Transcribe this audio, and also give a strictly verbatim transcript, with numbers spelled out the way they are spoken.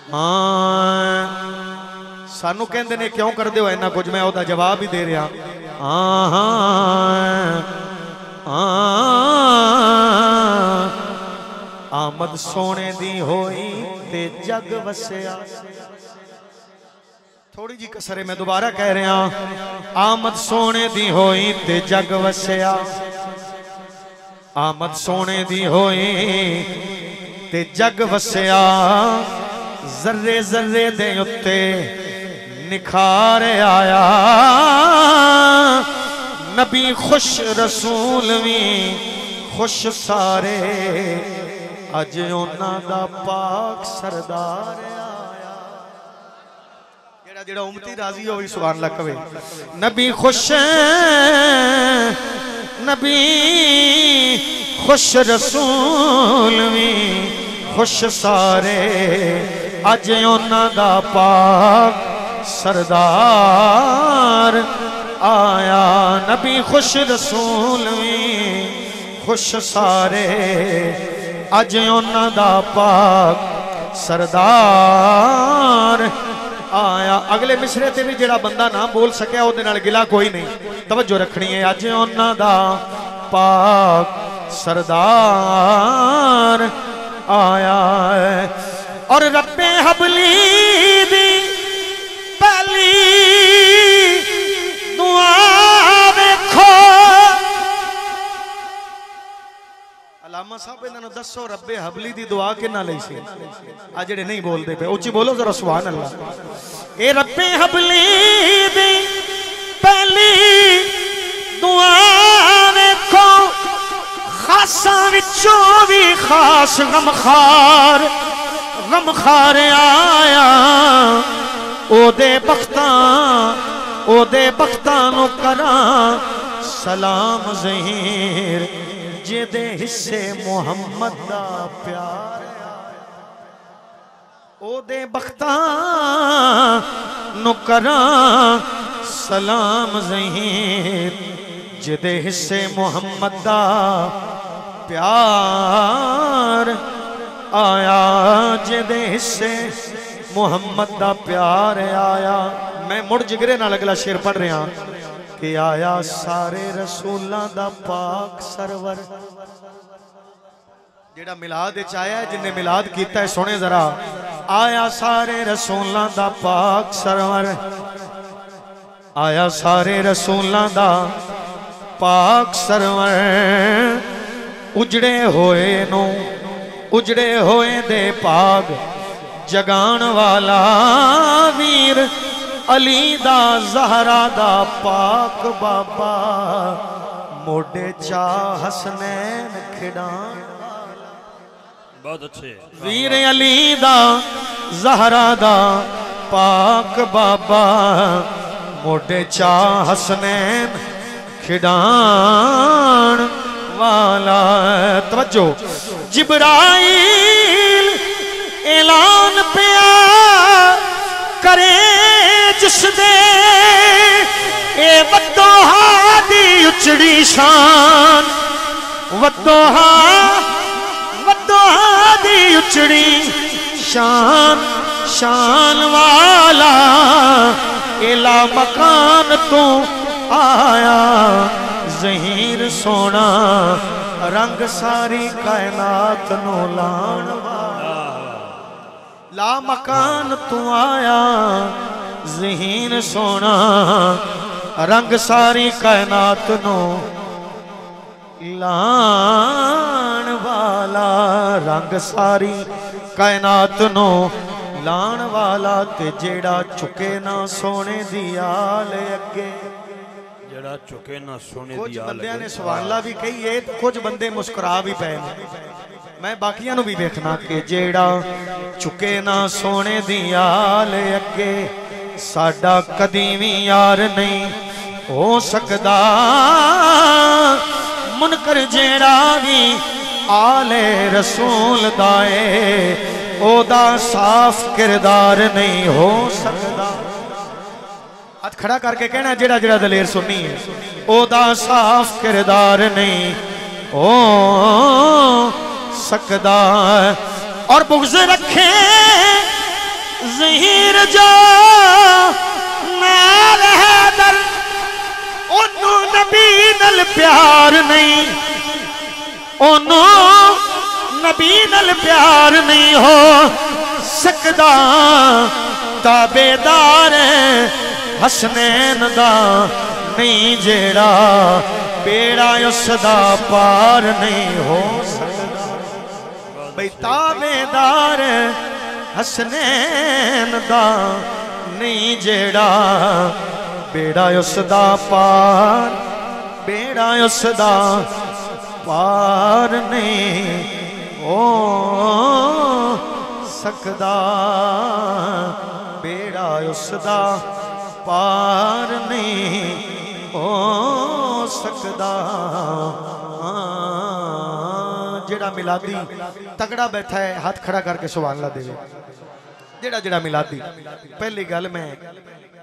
ہاں سانو کہندے نے کیوں کر دے ہو اینا کچھ میں ہوتا جواب ہی دے رہا آہاں آمد سونے دی ہوئی تے جگ وسیا تھوڑی جی کسرے میں دوبارہ کہہ رہے ہیں آمد سونے دی ہوئی تے جگ وسیا آمد سونے دی ہوئی تے جگ وسیا ذرے ذرے دے اتے نکھار آیا نبی خوش رسول بھی خوش سارے اج اونا دا پاک سردار آیا جیڑا جیڑا امتی راضی ہوئی سبحان اللہ کبھی نبی خوش نبی خوش رسول بھی خوش سارے اج اونا دا پاک سردار آیا نبی خوش رسول بھی خوش سارے اج اونا دا پاک سردار آیا اگلے مصرے تے بھی جڑا بندہ نہ بول سکیا او دے نال گلا کوئی نہیں توجہ رکھنی ہے اج اونا دا پاک سردار آیا ہے اور رب حبلی دی پہلی دعا دیکھو علامہ صاحب انہوں نے دسو رب حبلی دی دعا کے نہ لئی سی آجڑے نہیں بول دے پہ اوچی بولو ذرا سبحان اللہ اے رب حبلی دی پہلی دعا دیکھو خاصاں وچوں بھی خاص غمخار غمخار آیا او دے بختاں او دے بختاں نو کراں سلام ظہیر جے دے حصے محمد دا پیار او دے بختاں نو کراں سلام ظہیر جے دے حصے محمد دا پیار آیا جے دے حصے محمد دا پیار آیا میں مڑ جگرے نہ لگلا شیر پڑھ رہے ہیں کہ آیا سارے رسولاں دا پاک سرور جیڑا ملاد چاہیا ہے جن نے ملاد کیتا ہے سونے ذرا آیا سارے رسولاں دا پاک سرور آیا سارے رسولاں دا پاک سرور اجڑے ہوئے نو اجڑے ہوئے دے پاک جگان والا ویر علی دا زہرا دا پاک بابا موڑے چاہ حسنین کھڑان بہت اچھے ویر علی دا زہرا دا پاک بابا موڑے چاہ حسنین کھڑان والا توجہ جبرائیل اعلان پیا کرے جس دے اے ودوہا دی اچڑی شان ودوہا ودوہا دی اچڑی شان شان والا الا مکان تو آیا ظہیر سونا رنگ ساری کائنات نو لان لا مکان تو آیا ظہیر سونا رنگ ساری کائنات نو لان والا رنگ ساری کائنات نو لان والا تے جیڑا چکے نہ سونے دیا لے اگے جڑا چکے نہ سونے کچھ دیا بندیاں نے سبحان اللہ بھی کہی ہے کچھ بندے مسکرا بھی پہنے میں باقیاں نو بھی دیکھنا کہ جیڑا چکے نہ سونے دیا لے اگے ساڑا قدیمی یار نہیں ہو سکدا منکر جیڑا بھی آلے رسول دائے او دا صاف کردار نہیں ہو سکدا ہاتھ کھڑا کر کے کہنا جیڑا جیڑا دلیر سنی ہے او دا صاف کردار نہیں ہو سکدا اور بغض رکھے جو نال حیدر انہوں نبی نال پیار نہیں انہوں نبی نال پیار نہیں ہو سکدا تابیدار حسنین دا نہیں جیڑا بیڑا اس دا پار نہیں ہو سکدا بھئی تابیدار حسنین دا نہیں جیڑا بیڑا اس دا پار بیڑا اس دا پار نہیں ہو سکدا بیڑا اس دا پار نہیں ہو سکدا جیڑا ملادی تگڑا بیٹھا ہے ہاتھ کھڑا کر کے سبحان اللہ دے جیڑا جیڑا ملادی پہلی گل میں